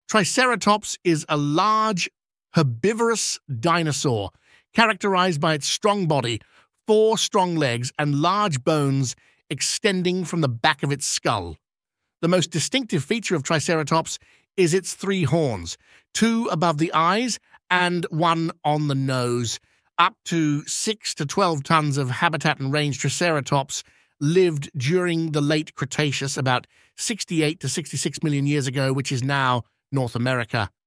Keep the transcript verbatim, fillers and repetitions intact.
Triceratops is a large, herbivorous dinosaur, characterized by its strong body, four strong legs, and large bones extending from the back of its skull. The most distinctive feature of Triceratops is its three horns, two above the eyes and one on the nose. Up to six to twelve tons of habitat and range Triceratops lived during the late Cretaceous, about sixty-eight to sixty-six million years ago, which is now North America.